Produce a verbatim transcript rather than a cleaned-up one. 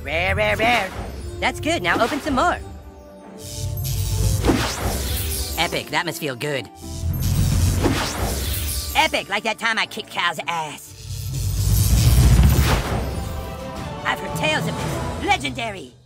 Rare, rare, rare. That's good. Now open some more. Epic. That must feel good. Epic, like that time I kicked Cal's ass. I've heard tales of this. Legendary.